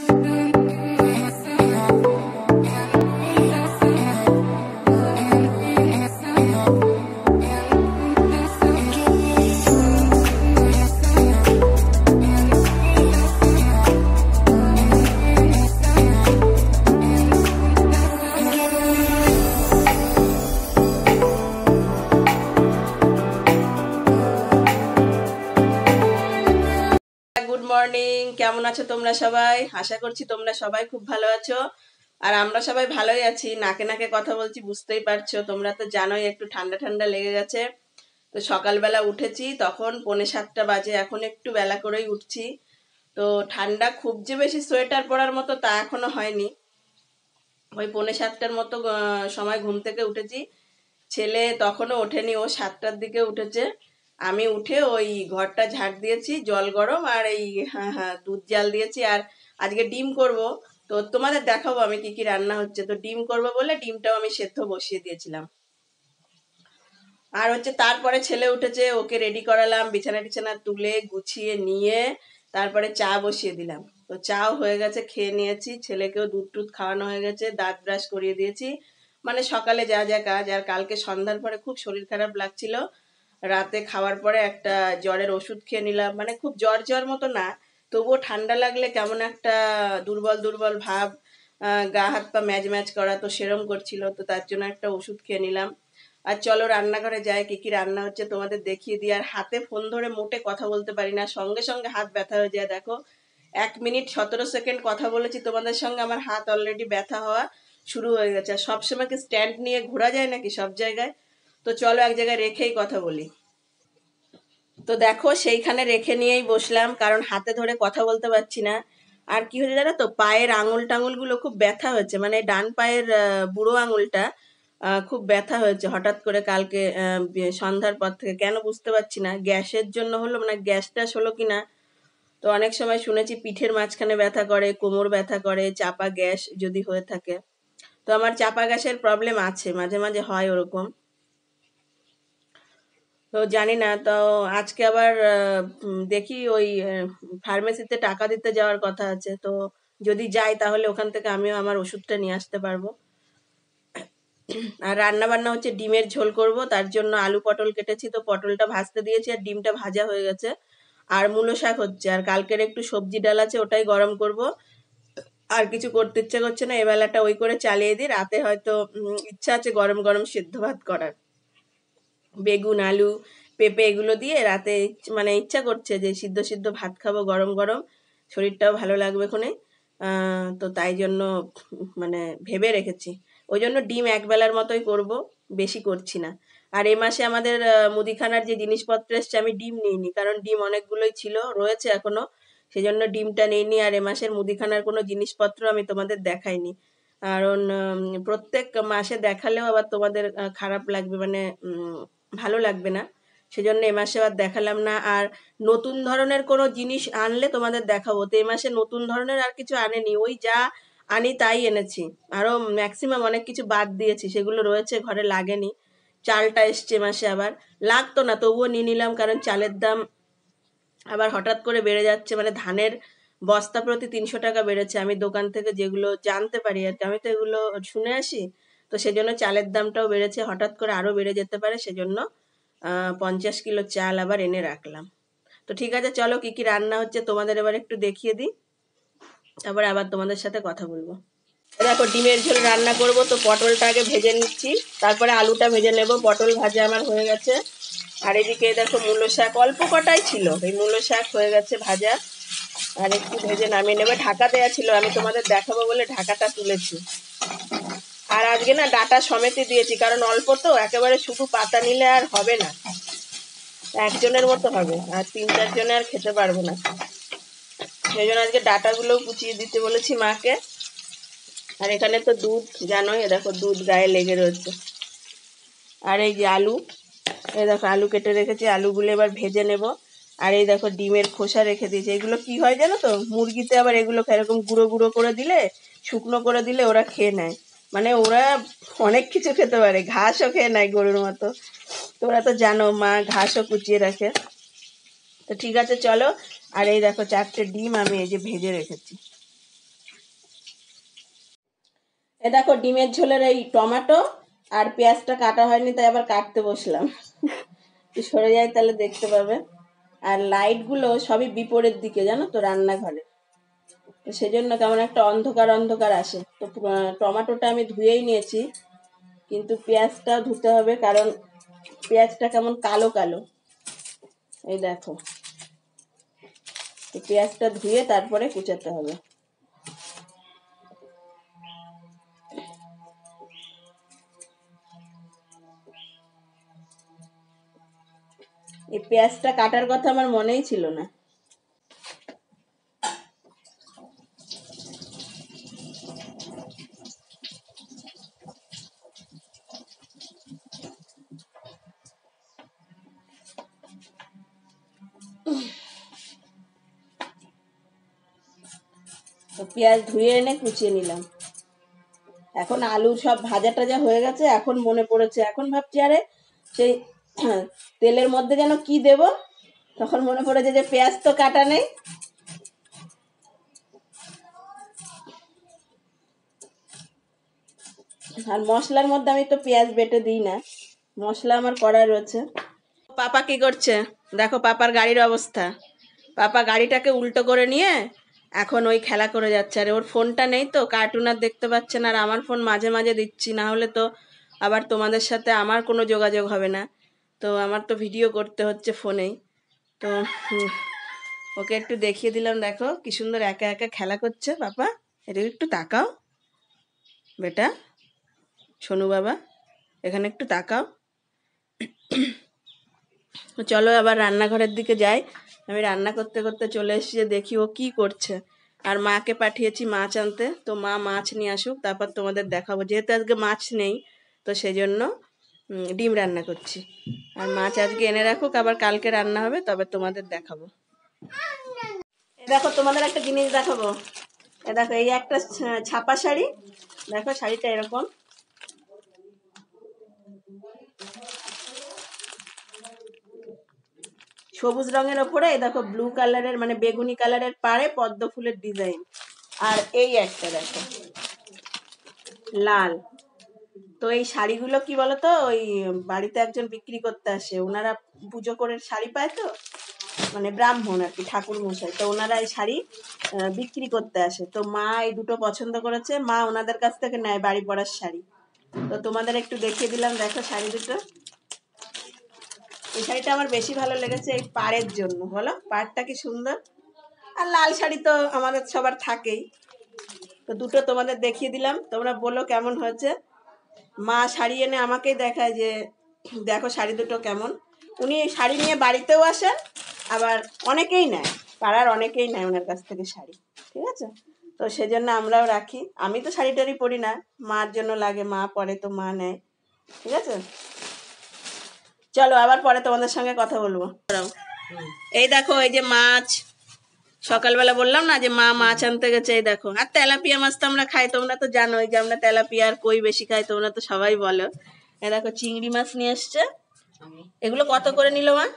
Good morning, কেমন আছো তোমরা সবাই? আশা করছি তোমরা সবাই খুব ভালো আছো। আর আমরা সবাই ভালোই আছি। নাকে নাকে কথা বলছি, বুঝতেই পারছো। তোমরা তো জানোই একটু ঠান্ডা ঠান্ডা লেগে গেছে। তো সকালবেলা উঠেছি, তখন 6:45 বাজে। এখন একটু বেলা করেই উঠছি। তো ঠান্ডা খুব যে বেশি সোয়েটার পরার মতো তা এখনো হয়নি। ওই 6:45 মতো সময় ঘুম থেকে উঠেছি। ছেলে তখনও ওঠেনি, ও 7টার দিকে উঠেছে। আমি উঠে ওই ঘরটা ঝাড় দিয়েছি, জল গরম আর এই দুধ জাল দিয়েছি। আর আজকে ডিম করব, তো তোমাদের দেখাবো আমি কি কি রান্না হচ্ছে। তো ডিম করব বলে ডিমটাও আমি সেদ্ধ বসিয়ে দিয়েছিলাম। আর হচ্ছে তারপরে ছেলে উঠেছে, ওকে রেডি করালাম, বিছানা টিছানা তুলে গুছিয়ে নিয়ে তারপরে চা বসিয়ে দিলাম। তো চাও হয়ে গেছে, খেয়ে নিয়েছি। ছেলেকেও দুধ টুধ খাওয়ানো হয়ে গেছে, দাঁত ব্রাশ করিয়ে দিয়েছি। মানে সকালে যা যা কাজ। আর কালকে সন্ধ্যার পরে খুব শরীর খারাপ লাগছিল, রাতে খাওয়ার পরে একটা জ্বরের ওষুধ খেয়ে নিলাম। মানে খুব জ্বর জ্বর মতো না, তবুও ঠান্ডা লাগলে কেমন একটা দুর্বল দুর্বল ভাব, গা হাত পা ম্যাজ ম্যাজ করা, তো সেরম করছিল। তো তার জন্য একটা ওষুধ খেয়ে নিলাম। আর চলো রান্নাঘরে যাই, কি কি রান্না হচ্ছে তোমাদের দেখিয়ে দিই। আর হাতে ফোন ধরে মোটে কথা বলতে পারি না, সঙ্গে সঙ্গে হাত ব্যথা হয়ে যায়। দেখো 1 মিনিট 17 সেকেন্ড কথা বলেছি তোমাদের সঙ্গে, আমার হাত অলরেডি ব্যথা হওয়া শুরু হয়ে গেছে। আর সবসময় কি স্ট্যান্ড নিয়ে ঘোরা যায় নাকি সব জায়গায়? তো চলো এক জায়গায় রেখেই কথা বলি। তো দেখো সেইখানে রেখে নিয়েই বসলাম, কারণ হাতে ধরে কথা বলতে পারছি না। আর কি হয়েছে জানো তো, পায়ের আঙুল টাঙুল গুলো খুব ব্যথা হয়েছে। মানে ডান পায়ের বুড়ো আঙুলটা খুব ব্যথা হয়েছে হঠাৎ করে কালকে সন্ধ্যার পর থেকে। কেন বুঝতে পারছি না, গ্যাসের জন্য হলো, মানে গ্যাস ট্যাস হলো কিনা। তো অনেক সময় শুনেছি পিঠের মাঝখানে ব্যথা করে, কোমর ব্যথা করে, চাপা গ্যাস যদি হয়ে থাকে। তো আমার চাপা গ্যাসের প্রবলেম আছে, মাঝে মাঝে হয় ওরকম। তো জানি না। তো আজকে আবার দেখি ওই ফার্মেসিতে টাকা দিতে যাওয়ার কথা আছে। তো যদি যাই তাহলে ওখান থেকে আমিও আমার ওষুধটা নিয়ে আসতে পারবো। আর রান্না বান্না হচ্ছে ডিমের ঝোল করব, তার জন্য আলু পটল কেটেছি, তো পটলটা ভাজতে দিয়েছি আর ডিমটা ভাজা হয়ে গেছে। আর মূলো শাক হচ্ছে, আর কালকের একটু সবজি ডাল আছে, ওটাই গরম করব। আর কিছু করতে ইচ্ছে করছে না, এবেলাটা ওই করে চালিয়ে দিই। রাতে হয়তো ইচ্ছা আছে গরম গরম সেদ্ধ ভাত করার, বেগুন আলু পেঁপে এগুলো দিয়ে রাতে। মানে ইচ্ছা করছে যে সিদ্ধ সিদ্ধ ভাত খাবো গরম গরম, শরীরটাও ভালো লাগবে ক্ষণে। তো তাই জন্য মানে ভেবে রেখেছি। ওই জন্য ডিম একবেলার মতোই করব, বেশি করছি না। আর এ মাসে আমাদের মুদিখানার যে জিনিসপত্র এসছে, আমি ডিম নিইনি, কারণ ডিম অনেকগুলোই ছিল, রয়েছে এখনো, সেজন্য ডিমটা নিইনি। আর এ মাসের মুদিখানার কোনো জিনিসপত্র আমি তোমাদের দেখাইনি, কারণ প্রত্যেক মাসে দেখালেও আবার তোমাদের খারাপ লাগবে, মানে ভালো লাগবে না। সেজন্য এ মাসে আর দেখালাম না। আর নতুন ধরনের কোনো জিনিস আনলে তোমাদের দেখাবো। তো এ মাসে নতুন ধরনের আর কিছু আনেনি, ওই যা আনি তাই এনেছি। আরো ম্যাক্সিমাম অনেক কিছু বাদ দিয়েছি, সেগুলো রয়েছে ঘরে, লাগেনি। চালটা এসছে এ মাসে, আবার লাগতো না তবুও নিয়ে নিলাম, কারণ চালের দাম আবার হঠাৎ করে বেড়ে যাচ্ছে। মানে ধানের বস্তা প্রতি 300 টাকা বেড়েছে, আমি দোকান থেকে যেগুলো জানতে পারি আর কি, আমি তো এগুলো শুনে আসি। তো সেজন্য চালের দামটাও বেড়েছে, হঠাৎ করে আরো বেড়ে যেতে পারে, সেজন্য 50 কিলো চাল আবার এনে রাখলাম। তো ঠিক আছে, চলো কি কি রান্না হচ্ছে তোমাদের এবার একটু দেখিয়ে দিই, তারপরে আবার তোমাদের সাথে কথা বলবো। দেখো ডিমের ঝোল রান্না করব, তো পটলটা আগে ভেজে নিচ্ছি, তারপরে আলুটা ভেজে নেব। পটল ভাজা আমার হয়ে গেছে। আর এদিকে দেখো মূলো শাক অল্প কটাই ছিল, এই মূলো শাক হয়ে গেছে ভাজা। আর একটু ভেজে নামিয়ে নেবে, ঢাকা দেওয়া ছিল, আমি তোমাদের দেখাবো বলে ঢাকাটা তুলেছি। আর আজকে না ডাটা সমেতই দিয়েছি, কারণ অল্প তো, একেবারে শুধু পাতা নিলে আর হবে না, একজনের মতো হবে, আর 3-4 জনে আর খেতে পারবো না। সেই জন্য আজকে ডাটাগুলোও কুচিয়ে দিতে বলেছি মাকে। আর এখানে তো দুধ জানোই, দেখো দুধ গায়ে লেগে রয়েছে। আর এই যে আলু, এই দেখো আলু কেটে রেখেছি, আলুগুলো এবার ভেজে নেব। আর এই দেখো ডিমের খোসা রেখে দিয়েছি। এগুলো কি হয় জানো তো, মুরগিতে আবার এগুলো এরকম গুঁড়ো গুঁড়ো করে দিলে, শুকনো করে দিলে ওরা খেয়ে নেয়। মানে ওরা অনেক কিছু খেতে পারে, ঘাসও খেয়ে নেয় গরুর মতো। তোরা তো জানো মা ঘাসও কুচিয়ে রাখে। তো ঠিক আছে চলো। আর এই দেখো 4টে ডিম আমি এই যে ভেজে রেখেছি। এ দেখো ডিমের ঝোলের এই টমেটো আর পেঁয়াজটা কাটা হয়নি, তাই আবার কাটতে বসলাম। সরে যায় তাহলে দেখতে পাবে। আর লাইট গুলো সবই বিপরীত দিকে জানো তো রান্নাঘরে, তো সেজন্য কেমন একটা অন্ধকার অন্ধকার আসে। তো টমেটোটা আমি ধুয়েই নিয়েছি, কিন্তু পেঁয়াজটা ধুতে হবে, কারণ পেঁয়াজটা কেমন কালো কালো। এই দেখো, তো পেঁয়াজটা ধুয়ে তারপরে কুচাতে হবে। এই পেঁয়াজটা কাটার কথা আমার মনেই ছিল না। তো পেঁয়াজ ধুয়ে এনে কুচিয়ে নিলাম। এখন আলু সব ভাজা টাজা হয়ে গেছে, এখন মনে পড়েছে, এখন ভাবছি আরে সেই তেলের মধ্যে যেন কি দেব, তখন মনে পড়েছে যে পেঁয়াজ তো কাটা নেই। আর মশলার মধ্যে আমি তো পেঁয়াজ বেটে দিই না, মশলা আমার করা রয়েছে। পাপা কি করছে দেখো, পাপার গাড়ির অবস্থা। পাপা গাড়িটাকে উল্টো করে নিয়ে এখন ওই খেলা করে যাচ্ছে। আর ওর ফোনটা নেই তো, কার্টুন আর দেখতে পাচ্ছে না। আর আমার ফোন মাঝে মাঝে দিচ্ছি, না হলে তো আবার তোমাদের সাথে আমার কোনো যোগাযোগ হবে না। তো আমার তো ভিডিও করতে হচ্ছে ফোনেই। তো ওকে একটু দেখিয়ে দিলাম, দেখো কি সুন্দর একা একা খেলা করছে। পাপা এটা একটু তাকাও বেটা, সোনু বাবা এখানে একটু তাকাও। চলো আবার রান্নাঘরের দিকে যাই। আমি রান্না করতে করতে চলে এসেছি, দেখি ও কি করছে। আর মাকে পাঠিয়েছি মাছ আনতে, তো মা মাছ নিয়ে আসুক, তারপর তোমাদের দেখাবো। যেহেতু আজকে মাছ নেই, তো সেই জন্য ডিম রান্না করছি। আর মাছ আজকে এনে রাখুক, আবার কালকে রান্না হবে, তবে তোমাদের দেখাবো। এ দেখো তোমাদের একটা জিনিস দেখাবো। এ দেখো এই একটা ছাপা শাড়ি, দেখো শাড়িটা এরকম। সবুজ রঙের ওপরে দেখো ব্লু কালারের মানে বেগুনি কালারের পাড়ে পদ্ম ফুলের ডিজাইন। আর এই একটা দেখো লাল। তো এই শাড়িগুলো কি বলতো, ওই বাড়িতে একজন বিক্রি করতে আসে, ওনারা পুজো করে শাড়ি পায় তো, মানে ব্রাহ্মণ আর কি, ঠাকুর মশাই, তো ওনারা এই শাড়ি বিক্রি করতে আসে। তো মা এই দুটো পছন্দ করেছে, মা ওনাদের কাছ থেকে নেয় বাড়ি পরার শাড়ি। তো তোমাদের একটু দেখিয়ে দিলাম, দেখো শাড়ি দুটো। এই শাড়িটা আমার বেশি ভালো লেগেছে এই পাড়ের জন্য, বলো পাড়টা কি সুন্দর। আর লাল শাড়ি তো আমাদের সবার থাকেই। তো দুটো তোমাদের দেখিয়ে দিলাম, তোমরা বলো কেমন হয়েছে। মা শাড়ি এনে আমাকেই দেখায় যে দেখো শাড়ি দুটো কেমন। উনি শাড়ি নিয়ে বাড়িতেও আসেন, আবার অনেকেই নেয়, পাড়ার অনেকেই নেয় ওনার কাছ থেকে শাড়ি, ঠিক আছে। তো সেজন্য আমরাও রাখি। আমি তো শাড়ি টাড়ি পরি না, মার জন্য লাগে, মা পরে তো মা নেয়, ঠিক আছে। চলো আবার পরে তোমাদের সঙ্গে কথা বলবো। এই দেখো এই যে মাছ, সকালবেলা বললাম না যে মা মাছ আনতে গেছে, এই দেখো। আর তেলাপিয়া মাছ তো আমরা খাই, তোমরা তো জানোই যে আমরা তেলাপিয়া আর কই বেশি খাই, তোমরা তো সবাই বলো। এই দেখো চিংড়ি মাছ নিয়ে এসছে। এগুলো কত করে নিল মা?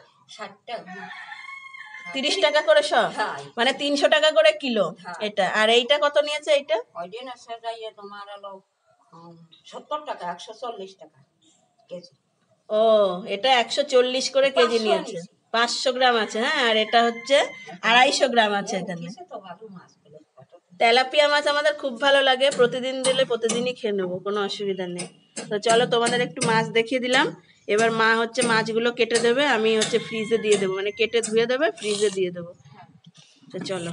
30 টাকা করে সব, মানে 300 টাকা করে কিলো এটা। আর এইটা কত নিয়েছে এইটা? তোমার হলো 70 টাকা, 140 টাকা কেজি। ও এটা 140 করে কেজি নিয়েছে, 500 গ্রাম আছে। হ্যাঁ, আর এটা হচ্ছে 250 গ্রাম আছে এখানে। তেলাপিয়া মাছ আমাদের খুব ভালো লাগে, প্রতিদিন দিলে প্রতিদিনই খেয়ে নেবো, কোনো অসুবিধা নেই। তো চলো তোমাদের একটু মাছ দেখিয়ে দিলাম। এবার মা হচ্ছে মাছগুলো কেটে দেবে, আমি হচ্ছে ফ্রিজে দিয়ে দেবো, মানে কেটে ধুয়ে দেবে ফ্রিজে দিয়ে দেবো। তো চলো।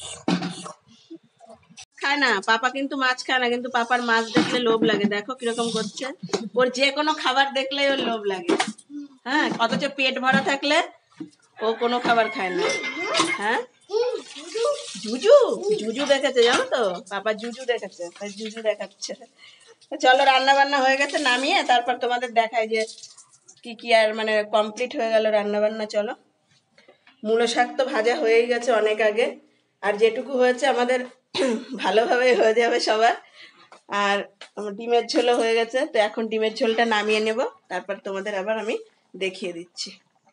খায় না পাপা, কিন্তু মাছ খায় না, কিন্তু পাপার মাছ দেখলে লোভ লাগে, দেখো কিরকম করছে। ওর যে কোনো খাবার দেখলে ওর লোভ লাগে। হ্যাঁ, অথচ পেট ভরা থাকলে ও কোনো খাবার খায় না। হ্যাঁ, জুজু জুজু দেখেছে জানো তো, পাপা জুজু দেখেছে, তাই জুজু দেখাচ্ছে। চলো রান্না বান্না হয়ে গেছে, নামিয়ে তারপর তোমাদের দেখায় যে কি কি আর মানে কমপ্লিট হয়ে গেল রান্না বান্না। চলো, মূলো শাক তো ভাজা হয়েই গেছে অনেক আগে, আর যেটুকু হয়েছে আমাদের ভালোভাবে হয়ে যাবে সবার। আর ডিমের ঝোলও হয়ে গেছে, তো এখন ডিমের ঝোলটা নামিয়ে নেব, তারপর তোমাদের আবার আমি দেখিয়ে দিচ্ছি।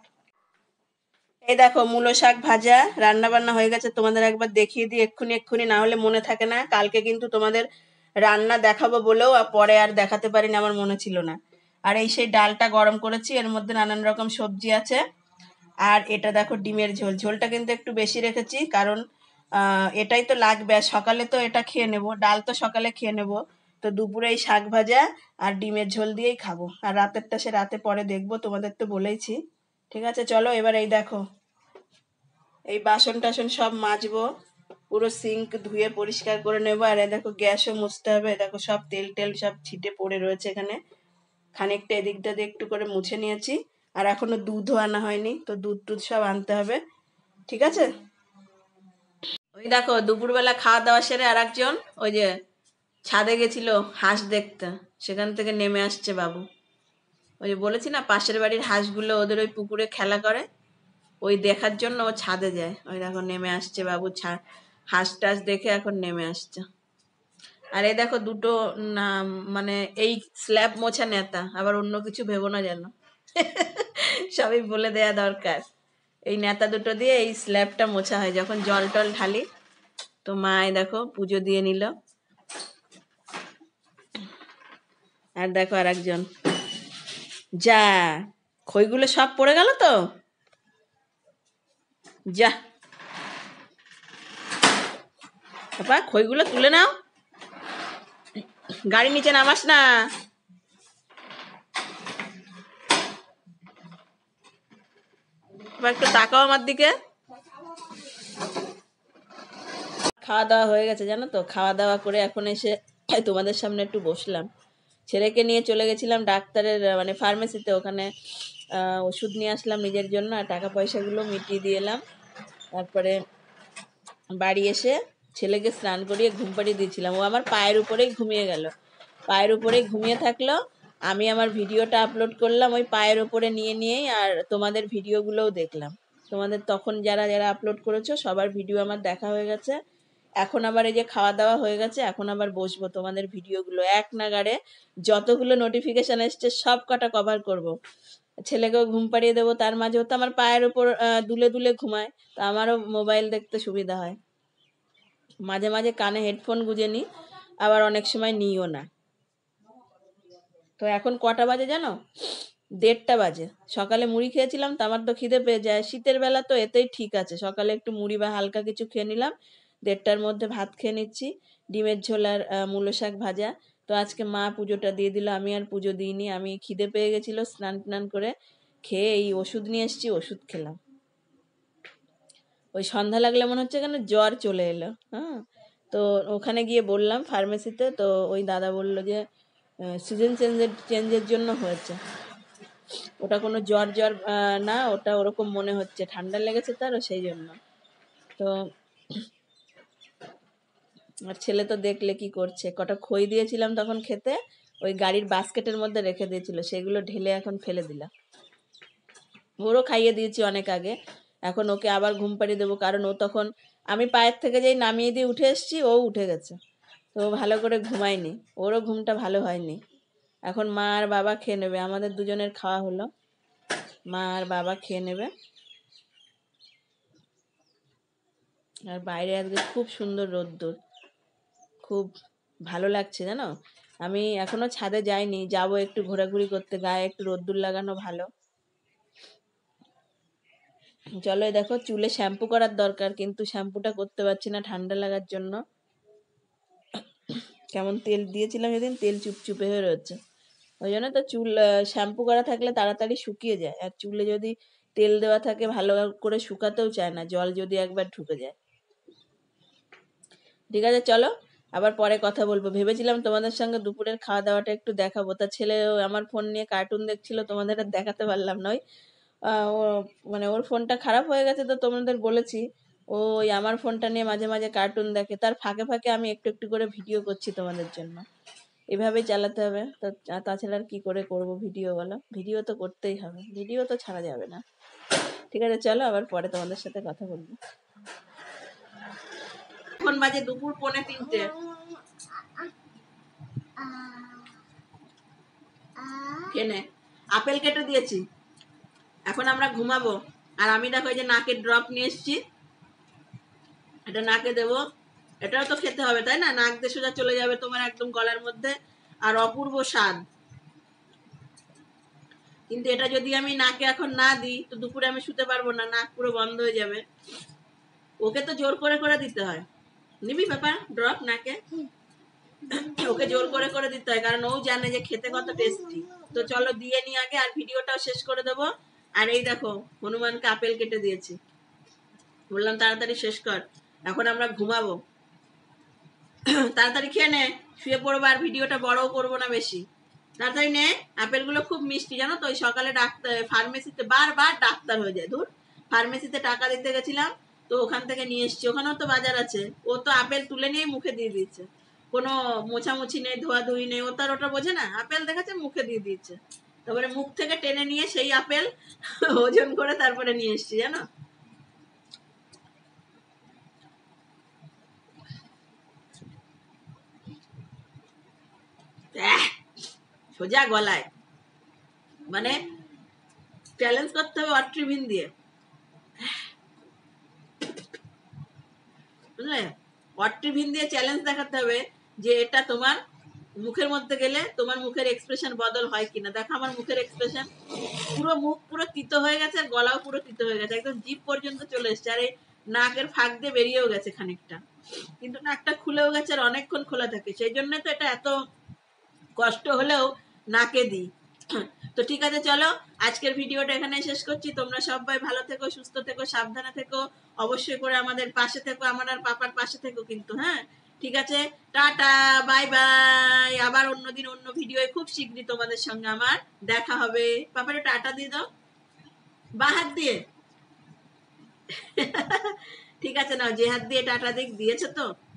এই দেখো মূলো শাক ভাজা রান্না বান্না হয়ে গেছে, তোমাদের একবার দেখিয়ে দিই এক্ষুনি এক্ষুনি, না হলে মনে থাকে না। কালকে কিন্তু তোমাদের রান্না দেখাবো বলেও আর পরে আর দেখাতে পারিনি, আমার মনে ছিল না। আর এই সেই ডালটা গরম করেছি, এর মধ্যে নানান রকম সবজি আছে। আর এটা দেখো ডিমের ঝোল, ঝোলটা কিন্তু একটু বেশি রেখেছি, কারণ এটাই তো লাগবে। আর সকালে তো এটা খেয়ে নেব, ডাল তো সকালে খেয়ে নেব, তো দুপুরে এই শাক ভাজা আর ডিমের ঝোল দিয়েই খাবো। আর রাতেরটা সে রাতে পরে দেখবো, তোমাদের তো বলেইছি। ঠিক আছে, চলো এবার এই দেখো এই বাসন টাসন সব মাজবো, পুরো সিঙ্ক ধুয়ে পরিষ্কার করে নেবো। আর এই দেখো গ্যাসও মুছতে হবে, দেখো সব তেল টেল সব ছিটে পড়ে রয়েছে এখানে। খানিকটা এদিকটা দিয়ে একটু করে মুছে নিয়েছি। আর এখনো দুধও আনা হয়নি, তো দুধ টুধ সব আনতে হবে। ঠিক আছে, ওই দেখো দুপুরবেলা খাওয়া দাওয়া সেরে আর একজন ওই যে ছাদে গেছিল হাঁস দেখতে, সেখান থেকে নেমে আসছে বাবু। ওই যে বলেছি না পাশের বাড়ির হাঁসগুলো ওদের ওই পুকুরে খেলা করে, ওই দেখার জন্য ও ছাদে যায়। ওই দেখো নেমে আসছে বাবু, হাঁস টাস দেখে এখন নেমে আসছে। আর এই দেখো দুটো না, মানে এই স্ল্যাব মোছা নেতা, আবার অন্য কিছু ভেবো না যেন। সবই বলে দেয়া দরকার। এই নেতা দুটো দিয়ে এই স্ল্যাবটা মোছা হয় যখন জল টল ঢালি। তো মা এই দেখো পুজো দিয়ে নিল। আর দেখো আর একজন, যা খইগুলো সব পড়ে গেল তো, যা বাবা খইগুলো তুলে নাও, গাড়ি নিচে নামাস না। এবার একটু তাকাও আমার দিকে। খাওয়া দাওয়া হয়ে গেছে জানো তো, খাওয়া দাওয়া করে এখন এসে তোমাদের সামনে একটু বসলাম। ছেলেকে নিয়ে চলে গেছিলাম ডাক্তারের মানে ফার্মেসিতে, ওখানে ওষুধ নিয়ে আসলাম নিজের জন্য, আর টাকা পয়সাগুলো মিটিয়ে দিয়ে এলাম। তারপরে বাড়ি এসে ছেলেকে স্নান করিয়ে ঘুম পাড়িয়ে দিয়েছিলাম, ও আমার পায়ের উপরেই ঘুমিয়ে গেল। পায়ের উপরেই ঘুমিয়ে থাকলো, আমি আমার ভিডিওটা আপলোড করলাম ওই পায়ের উপরে নিয়েই, আর তোমাদের ভিডিওগুলোও দেখলাম। তোমাদের তখন যারা যারা আপলোড করেছো সবার ভিডিও আমার দেখা হয়ে গেছে। এখন আবার এই যে খাওয়া দাওয়া হয়ে গেছে, এখন আবার বসবো তোমাদের ভিডিওগুলো এক নাগাড়ে যতগুলো নোটিফিকেশন এসছে সব কটা কভার করব। ছেলেকেও ঘুম পাড়িয়ে দেবো, তার মাঝেও তো আমার পায়ের উপর দুলে দুলে ঘুমায়, তো আমারও মোবাইল দেখতে সুবিধা হয়। মাঝে মাঝে কানে হেডফোন গুঁজে নিই, আবার অনেক সময় নিইও না। তো এখন কটা বাজে জানো, 1:30 বাজে। সকালে মুড়ি খেয়েছিলাম, তো আমার তো খিদে পেয়ে যায়, শীতের বেলা তো এতেই ঠিক আছে, সকালে একটু মুড়ি বা হালকা কিছু খেয়ে নিলাম। 1:30টার মধ্যে ভাত খেয়ে নিচ্ছি, ডিমের ঝোল আর মূলো শাক ভাজা। তো আজকে মা পুজোটা দিয়ে দিল, আমি আর পুজো দিইনি। আমি খিদে পেয়ে গেছিলো, স্নান টান করে খেয়ে এই ওষুধ নিয়ে এসেছি, ওষুধ খেলাম। ওই সন্ধ্যা লাগলে মনে হচ্ছে কেন জ্বর চলে এলো। হ্যাঁ, তো ওখানে গিয়ে বললাম ফার্মেসিতে, তো ওই দাদা বলল যে সিজন চেঞ্জের জন্য হয়েছে, ওটা কোনো জ্বর জ্বর না, ওটা ওরকম মনে হচ্ছে ঠান্ডা লেগেছে তারও, সেই জন্য। তো আর ছেলে তো দেখলে কি করছে, কটা খই দিয়েছিলাম তখন খেতে, ওই গাড়ির বাস্কেটের মধ্যে রেখে দিয়েছিল, সেগুলো ঢেলে এখন ফেলে দিলাম। ওরও খাইয়ে দিয়েছি অনেক আগে, এখন ওকে আবার ঘুম পাড়িয়ে দেবো, কারণ ও তখন আমি পায়ের থেকে যেই নামিয়ে দিয়ে উঠে এসেছি ও উঠে গেছে, তো ভালো করে ঘুমায়নি, ওরও ঘুমটা ভালো হয়নি। এখন মা আর বাবা খেয়ে নেবে, আমাদের দুজনের খাওয়া হলো, মা আর বাবা খেয়ে নেবে। আর বাইরে আজকে খুব সুন্দর রোদ্দুর, খুব ভালো লাগছে জানো। আমি এখনো ছাদে যাইনি, যাব একটু ঘোরাঘুরি করতে, গায়ে একটু রোদ্দুর লাগানো ভালো। চলো দেখো চুলে শ্যাম্পু করার দরকার, কিন্তু শ্যাম্পুটা করতে পারছি না ঠান্ডা লাগার জন্য। কেমন তেল দিয়েছিলাম সেদিন, তেল চুপচুপে হয়ে রয়েছে, ওই জন্য তো চুল শ্যাম্পু করা থাকলে তাড়াতাড়ি শুকিয়ে যায়, আর চুলে যদি তেল দেওয়া থাকে ভালো করে শুকাতেও চায় না, জল যদি একবার ঢুকে যায়। ঠিক আছে চলো, আবার পরে কথা বলবো। ভেবেছিলাম তোমাদের সঙ্গে দুপুরের খাওয়া দাওয়াটা একটু দেখাবো, তা ছেলে আমার ফোন নিয়ে কার্টুন দেখছিল, তোমাদের আর দেখাতে পারলাম না। ও মানে ওর ফোনটা খারাপ হয়ে গেছে, তো তোমাদের বলেছি ওই আমার ফোনটা নিয়ে মাঝে মাঝে কার্টুন দেখে, তার ফাঁকে ফাঁকে আমি একটু একটু করে ভিডিও করছি তোমাদের জন্য। এভাবেই চালাতে হবে, তো তাছাড়া আর কি করে করব ভিডিও, বলো? ভিডিও তো করতেই হবে, ভিডিও তো ছাড়া যাবে না। ঠিক আছে চলো, আবার পরে তোমাদের সাথে কথা বলবো। এখন বাজে দুপুর 2:45। কেনে আপেল কেটে দিয়েছি, এখন আমরা ঘুমাবো। আর আমি দেখো এই যে নাকের ড্রপ নিয়ে এসেছি, এটা নাকে দেবো, এটাও তো খেতে হবে, তাই না? নাক দিয়ে সোজা চলে যাবে তোমার একদম গলার মধ্যে, আর অপূর্ব স্বাদ। কিন্তু এটা যদি আমি নাকে এখন না দিই তো দুপুরে আমি শুতে পারবো না, নাক পুরো বন্ধ হয়ে যাবে। ওকে তো জোর করে করে দিতে হয়। নিবি বাবা ড্রপ নাকে? ওকে জোর করে করে দিতে হয়, কারণ ও জানে যে খেতে কত টেস্টি। তো চলো দিয়ে নি আগে, আর ভিডিওটাও শেষ করে দেবো। আর এই দেখো হনুমানকে আপেল কেটে দিয়েছি, বললাম তাড়াতাড়ি শেষ কর, এখন আমরা ঘুমাবো। তাড়াতাড়ি খেয়ে নে, শুয়ে পড়বো, আর ভিডিওটা বড়ও করবো না বেশি। তাড়াতাড়ি নে, আপেলগুলো খুব মিষ্টি জানো তো। ওই সকালে ডাক্তার ফার্মেসিতে বারবার ডাক্তার হয়ে যায়, ধুর। ফার্মেসিতে টাকা দিতে গেছিলাম, তো ওখান থেকে নিয়ে এসছি, ওখানেও তো বাজার আছে। ও তো আপেল তুলে নিয়ে মুখে দিয়ে দিচ্ছে, কোনো মোছামুছি নেই, ধোয়াধুয়ি নেই। ও তার ওটা বোঝে না, আপেল দেখাচ্ছে মুখে দিয়ে দিচ্ছে। তারপরে মুখ থেকে টেনে নিয়ে সেই আপেল ওজন করে তারপরে নিয়ে এসছি জানো। সোজা গলায়, মানে চ্যালেঞ্জ করতে হবে অট্রিভিন দিয়ে, বুঝলে? অট্রিভিন দিয়ে চ্যালেঞ্জ দেখাতে হবে যে এটা তোমার মুখের মধ্যে গেলে তোমার মুখের এক্সপ্রেশন বদল হয় কিনা। দেখো আমার মুখের এক্সপ্রেশন, পুরো মুখ পুরো তিতো হয়ে গেছে, আর গলাও পুরো তিতো হয়ে গেছে, একদম জিভ পর্যন্ত চলে এসছে, আর এই নাকের ফাঁক দিয়ে বেরিয়েও গেছে খানিকটা, কিন্তু নাকটা খুলেও গেছে, আর অনেকক্ষণ খোলা থাকে। সেই জন্য তো এটা এত কষ্ট হলেও নাকে দিই। তো ঠিক আছে, চলো আজকের ভিডিওটা এখানে শেষ করছি। তোমরা সবাই ভালো থেকো, সুস্থ থেকো, সাবধানে থেকো, অবশ্যই করে আমাদের পাশে থেকো, আমার আর পাপার পাশে থেকো কিন্তু, হ্যাঁ? ঠিক আছে, টাটা, বাই বাই। আবার অন্যদিন অন্য ভিডিও খুব শীঘ্রই তোমাদের সঙ্গে আমার দেখা হবে। পাপারে টাটা দিয়ে দাও বা হাত দিয়ে। ঠিক আছে, নাও যে হাত দিয়ে টাটা দিয়েছো তো।